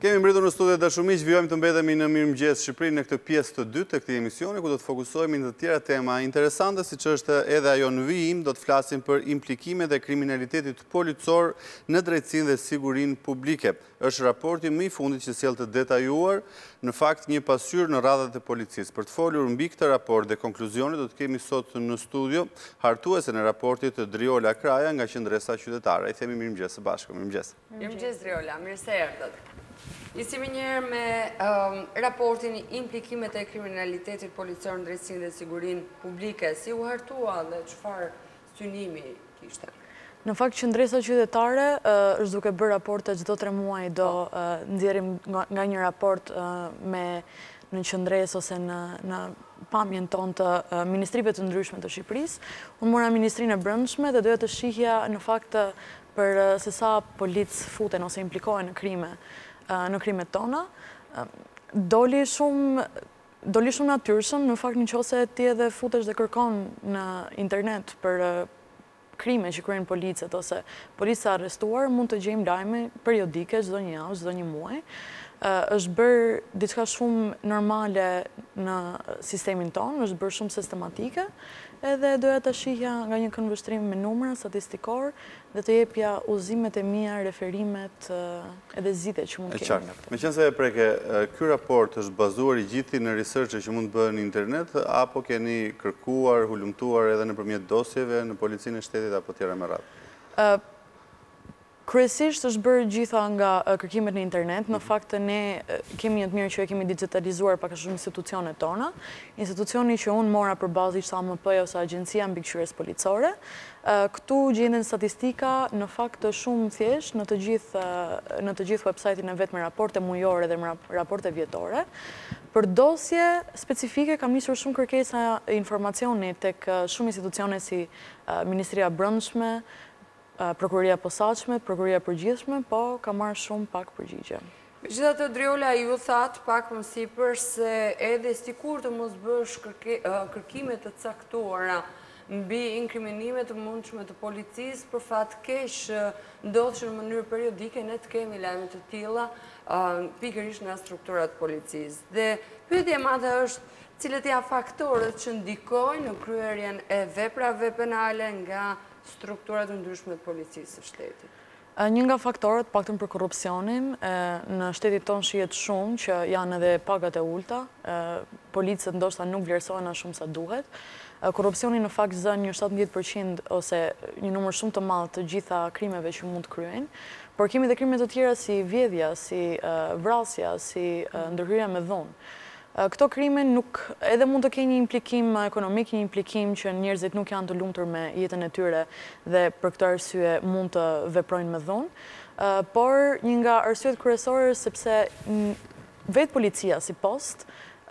Kemi mbritur në studio dashumiq, vijojmë të mbetemi në Mirëmëngjes Shqipëri në këtë pjesë të dytë të këtij emisioni, ku do të fokusohemi në të tjera tema interesante, siç është edhe ajo në vijim. Do të flasim për implikimet e kriminalitetit policor në drejtësinë dhe sigurinë publike. Është raporti më i fundit që sjell të detajuar, në fakt një pasqyrë në radhat e policisë. Për të folur mbi këtë raport dhe konkluzionet, do të kemi sot në studio hartuesen e raportit Driola Kraja nga Qendresa Qytetare. I themi mirëmëngjes së bashku. Mirëmëngjes. Mirëmëngjes Driola, mirë se erdhët. Nisemi njëherë me raportin implikimet e kriminalitetit policor në drejtësinë dhe sigurinë publike. Si u hartua dhe çfarë synimi kishte? Në fakt, Qendresa Qytetare është duke bërë raporte çdo 3 muaj, do nxjerrim nga një raport në qendresë ose në pamjen tonë të ministrive të ndryshme të Shqipërisë. Unë mora Ministrinë e Brendshme dhe doja të shihja në fakt për se sa policë futen ose implikohen në krimet tona. Doli shumë natyrshëm, në fakt nëse ti edhe futesh dhe kërkon në internet për krime që kryejnë policët ose policë të arrestuar, mund të gjejmë lajme periodike çdo një javë, çdo një muaj. Është bërë diçka shumë normale në sistemin tonë, është bërë shumë sistematike, edhe doja të shihja nga një këndvështrim me numra statistikor dhe të jepja udhëzimet e mia, referimet edhe zgjidhjet që mund të kemi. Meqense e preke, ky raport është bazuar i gjithë në researche që mund të bëhen në internet, apo keni kërkuar, hulumtuar edhe nëpërmjet dosjeve në Policinë e Shtetit apo tjera me radhë? Kryesisht është bërë gjitha nga kërkimet në internet. Në fakt ne kemi një të mirë që e kemi digitalizuar pak a shumë institucionet tona. Institucioni që unë mora për bazë ishte AMP ose Agjencia Mbikëqyrjes Policore. Këtu gjenden statistika në fakt shumë thjesht në të gjithë website-in e vet me raporte mujore dhe me raporte vjetore. Për dosje specifike kam nisur shumë kërkesa informacioni tek shumë institucione si Ministria e Brendshme, Prokuroria e Posaçme, Prokuroria e Përgjithshme, po ka marrë shumë pak përgjigje. Megjithatë, Driola ju thatë pak më sipër se edhe sikur të mos bësh kërkime të caktuara mbi inkriminimet të mundshme të policisë, për fat keq ndodh që në mënyrë periodike ne të kemi lajme të tilla pikërisht nga strukturat policisë. Dhe pyetja e madhe është cilët janë faktorët që ndikojnë në kryerjen e veprave penale nga strukturat të ndryshme të policisë së shtetit? Një nga faktorët, paktën për korrupsionin, në shtetit tonë shihet shumë që janë edhe pagat e ulta, policët ndoshta nuk vlerësohen as shumë sa duhet. Korrupsioni në fakt zën një 17% ose një numër shumë të madh të gjitha krimeve që mund të kryejnë, por kemi edhe krime të tjera si vjedhja, si vrasja, si ndërhyrja me dhunë. Këto krime nuk edhe mund të kenë një implikim ekonomik, një implikim që njerëzit nuk janë të lumtur me jetën e tyre dhe për këtë arsye mund të veprojnë me dhunë, por një nga arsyet kryesore sepse vetë policia si post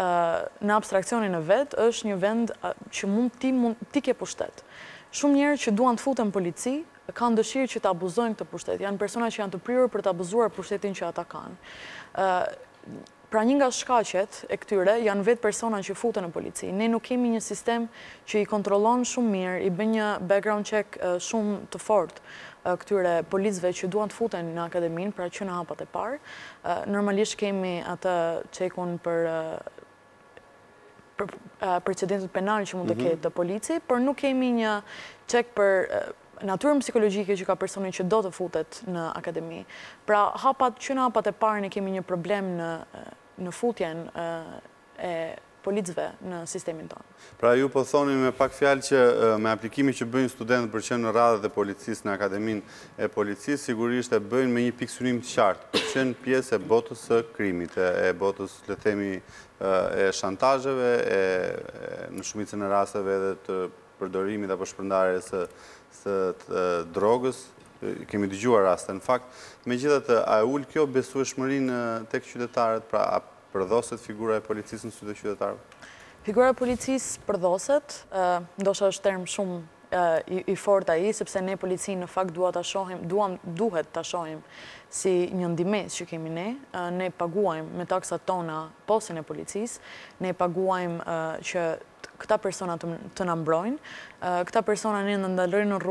në abstraksionin e vet është një vend që ti ke pushtet. Shumë njerëz që duan të futen në polici kanë dëshirë që të abuzojnë këtë pushtet. Janë persona që janë të prirur për të abuzuar pushtetin që ata kanë. Pra një nga shkaqet e këtyre janë vetë persona që futen në polici. Ne nuk kemi një sistem që i kontrollon shumë mirë, i bën një background check shumë të fortë këtyre policëve që duan të futen në akademinë, pra që në hapat e parë. Normalisht kemi atë checkun për precedentet penale që mund të ketë të polici, por nuk kemi një check për natyrën psikologjike që ka personi që do të futet në akademi. Pra, që në hapat e parë ne kemi një problem në futjen e policëve në sistemin tonë. Pra, ju po thoni me pak fjalë që me aplikimi që bëjnë studentët për qenë në radhët e policisë në akademinë e policisë, sigurisht e bëjnë me një pikë synimi të qartë, për qenë pjesë e botës së krimit, e botës, le themi, e shantazheve, në shumicën e rasteve edhe të përdorimit apo shpërndarjes së drogës, kemi dëgjuar raste në fakt. Megjithatë, a ul kjo besueshmërinë tek qytetarët, pra a përdhoset figura e policisë në sy të qytetarëve? Figura e policisë përdhoset, ndoshta është term shumë i fortë ai, sepse ne policinë në fakt duhet ta shohim si një ndihmës që kemi ne. Ne paguajmë me taksat tona postën e policisë, ne paguajmë që këta persona të na mbrojnë, këta persona ne ndalojnë në rrugë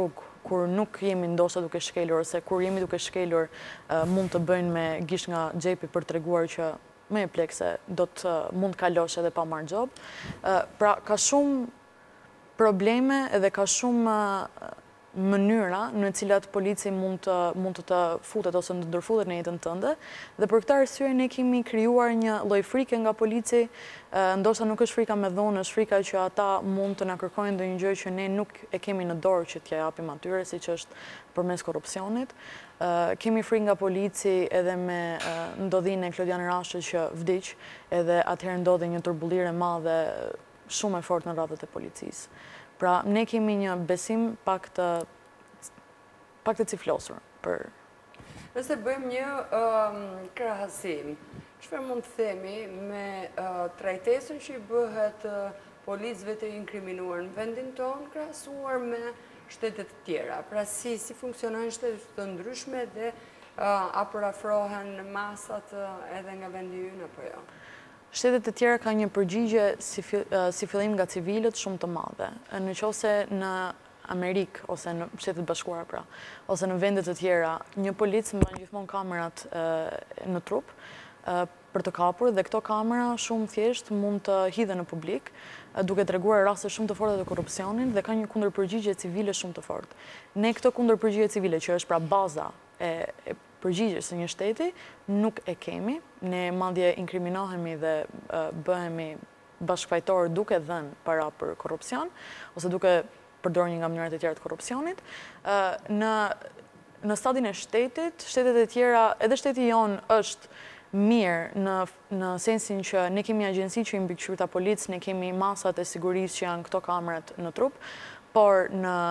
kur nuk jemi ndoshta duke shkelur, ose kur jemi duke shkelur mund të bëjnë me gisht nga xhepi për treguar që më e plekse do të mund kalosh edhe pa marrë xhob. Pra ka shumë probleme edhe ka shumë mënyra në cilat polici mund të futet ose të ndërfutet në jetën tënde, dhe për këtë arsye ne kemi krijuar një lloj frike nga polici, ndoshta nuk është frika me dhunë, është frika që ata mund të na kërkojnë ndonjë gjë që ne nuk e kemi në dorë që t'ja japim atyre, siç është përmes korrupsionit. Kemi frikë nga polici edhe me ndodhinë e Klodian Rashit që vdiq, edhe atëherë ndodhi një turbullire e madhe shumë e fortë në radhët e policisë. Pra, ne kemi një besim pak të ciflosur për... Nëse bëjmë një krahasim, çfarë mund të themi me trajtesën që i bëhet policëve të inkriminuar në vendin tonë krahasuar me shtetet të tjera? Pra, si funksionojnë shtetet të ndryshme dhe a përafrohen masat edhe nga vendi ynë apo jo? Shtetet e tjera ka një përgjigje si fillim nga civilët shumë të madhe. Nëse në Amerikë, ose në Shtetet Bashkuara pra, ose në vendet të tjera, një polic mban gjithmonë kamerat në trup për të kapur, dhe këto kamera shumë thjesht mund të hidhen në publik, duke treguar raste shumë të forta të korrupsionit, dhe ka një kundërpërgjigje civile shumë të fortë. Ne këtë kundërpërgjigje civile, që është pra baza e përgjigjes së një shteti, nuk e kemi. Ne madje inkriminohemi dhe bëhemi bashkëfajtor duke dhënë para për korrupsion, ose duke përdorur një nga mënyrat e tjera të korrupsionit. Në stadin e shtetit, shtetet e tjera, edhe shteti jon është mirë në sensin që ne kemi agjenci që i mbikëqyrta policë, ne kemi masat e sigurisë që janë këto kamerat në trup, por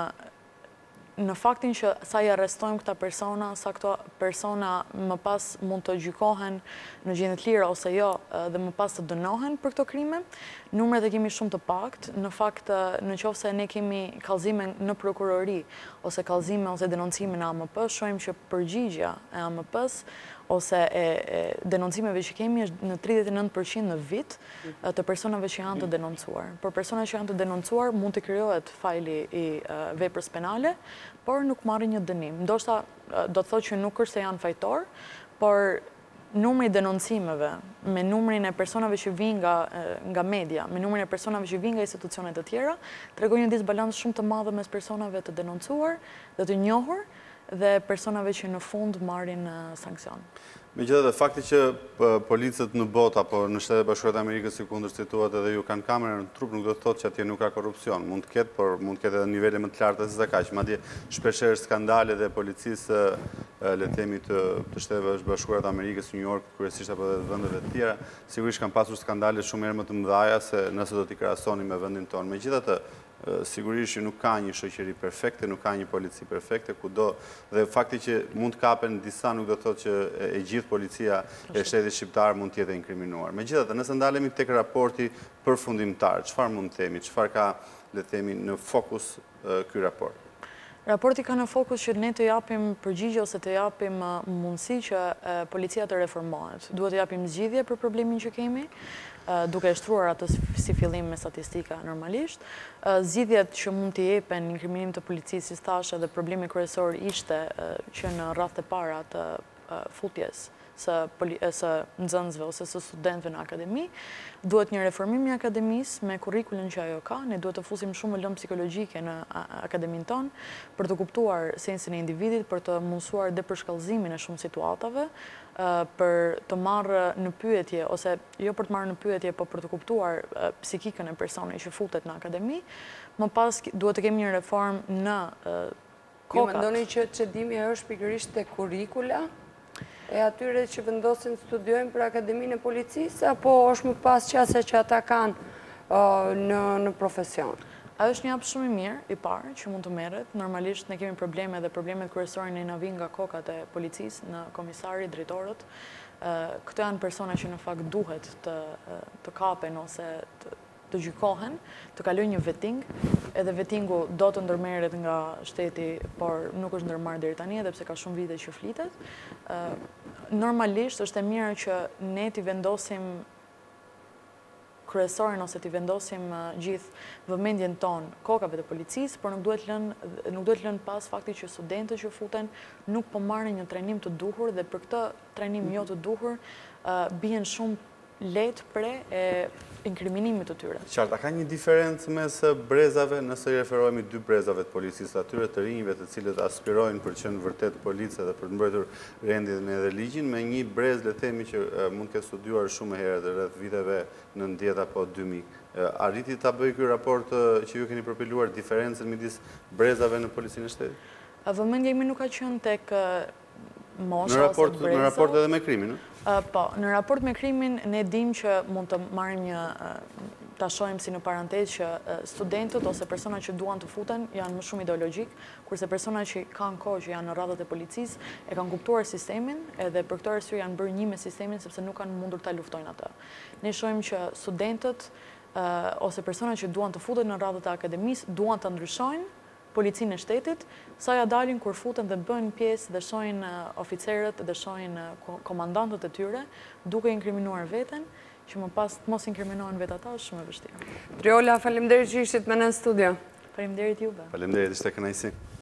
në faktin që sa i arrestojmë këta persona, sa këto persona më pas mund të gjykohen në gjendje të lira ose jo, dhe më pas të dënohen për këto krime, numrat e kemi shumë të pakt. Në fakt, nëse ne kemi kallëzime në prokurori, ose kallëzime ose denoncime në AMP, shohim që përgjigja e AMP-s ose e denoncimeve që kemi është në 39% në vit të personave që janë të denoncuar. Por personat që janë të denoncuar mund të krijohet fajli i veprës penale, por nuk marrin një dënim. Ndoshta do të thotë që nuk është se janë fajtor, por numri i denoncimeve me numrin e personave që vijnë nga media, me numrin e personave që vijnë nga institucionet të tjera, tregojnë një disbalancë shumë të madhe mes personave të denoncuar dhe të njohur dhe personave që në fund marrin sankcion. Megjithatë, fakti që policët në botë apo në Shtetet Bashkuara të Amerikës, si kundër cituat, edhe ju kanë kamera në trup, nuk do të thotë që atje nuk ka korrupsion. Mund të ketë, por mund të ketë edhe nivele më të larta se kaq. Madje shpeshherë skandale dhe policisë, le të themi, të Shteteve Bashkuara të Amerikës, New York, kryesisht apo edhe vendeve të tjera, sigurisht kanë pasur skandale shumë herë më të mëdha se nëse do t'i krahasoni me vendin tonë. Megjithatë, sigurisht që nuk ka një shoqëri perfekte, nuk ka një polici perfekte, kudo, dhe fakti që mund të kapen disa nuk do të thotë që e gjithë policia e shtetit shqiptar mund të jetë inkriminuar. Megjithatë, nëse ndalemi tek raporti përfundimtar, çfarë mund të themi, çfarë ka, le të themi, në fokus ky raport? Raporti ka në fokus që ne të japim përgjigje ose të japim mundësi që policia të reformohet. Duhet të japim zgjidhje për problemin që kemi, duke shtruar atë si fillim me statistika normalisht. Zgjidhjet që mund të jepen inkriminim të policisë, si thash, edhe problemi kryesor ishte që në radhët e para të futjes së nxënësve ose së studentëve në akademi, duhet një reformim i akademisë me kurrikulën që ajo ka. Ne duhet të fusim shumë lëmë psikologjike në akademin tonë për të kuptuar sensin e individit, për të mundësuar depërshkallëzimin e shumë situatave, për të marrë në pyetje, ose jo për të marrë në pyetje, por për të kuptuar psikikën e personit që futet në akademi. Më pas duhet të kemi një reform në kokat. Ju mendoni që çdimi është pikërisht te kurrikula e atyre që vendosin studiojnë për Akademinë e Policisë, apo është më pas qasja që ata kanë në profesion? Ajo është një hap shumë i mirë, i parë, që mund të merret. Normalisht ne kemi probleme dhe problemet kryesore në navin nga kokat e policisë, në komisari, drejtorët. Këto janë persona që në fakt duhet të kapen ose të gjykohen, të kalojnë një vetting, edhe vettingu do të ndërmerret nga shteti, por nuk është ndërmarrë deri tani, edhe pse ka shumë vite që flitet. Normalisht është e mirë që ne t'i vendosim kryesorin ose t'i vendosim gjithë vëmendjen tonë kokave të policisë, por nuk duhet lënë pas fakti që studentët që futen nuk po marrin një trajnim të duhur dhe për këtë trajnim jo të duhur bien shumë letë pre e inkriminimit të tyre. Qartë, a ka një diferencë mes brezave, nëse i referohemi dy brezave të policisë, atyre të rinjve të cilët aspirojnë për qenë vërtet policë dhe për të mbrojtur rendin edhe ligjin, me një brez, le themi që mund të studiuar shumë herë dhe rreth viteve 90 apo 2000. Arriti ta bëj ky raport që ju keni përpiluar diferencën midis brezave në policinë e shtetit? Vëmendja ime nuk ka qenë tek mosha ose breza. Në raport edhe me krimin, no? Po, në raport me krimin ne dim që mund të marrim ta shohim si në parantezë që studentët ose persona që duan të futen janë më shumë ideologjik, kurse persona që kanë kohë që janë në radhët e policisë e kanë kuptuar sistemin edhe për këtë arsye janë bërë një me sistemin sepse nuk kanë mundur ta luftojnë atë. Ne shohim që studentët ose persona që duan të futen në radhët e akademisë duan të ndryshojnë policinë e shtetit, sa ja dalin kur futen dhe bëjnë pjesë dhe shohin oficerët dhe shohin komandantët e tyre, duke inkriminuar veten, që më pas të mos inkriminohen vetë ata është shumë e vështirë. Triola, faleminderit që ishit me në studio. Faleminderit juve. Faleminderit, ishte kënaqësi.